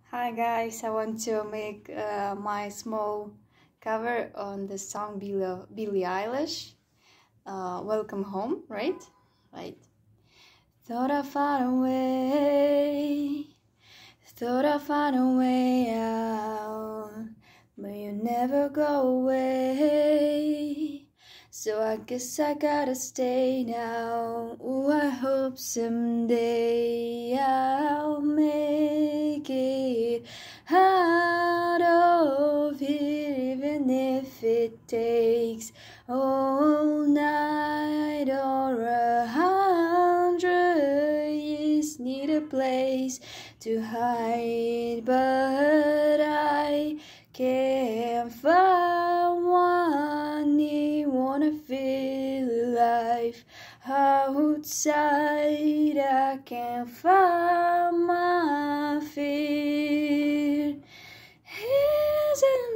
Hi guys, I want to make my small cover on the song Billie Eilish. Welcome home, right? Right. Thought I'd find a way, thought I'd find a way out, but you never go away. So I guess I gotta stay now. Ooh, I hope someday I'll make it out of here, even if it takes all night or 100 years. Need a place to hide, but I can't find one. Wanna feel alive outside. I can't find my fear. Is it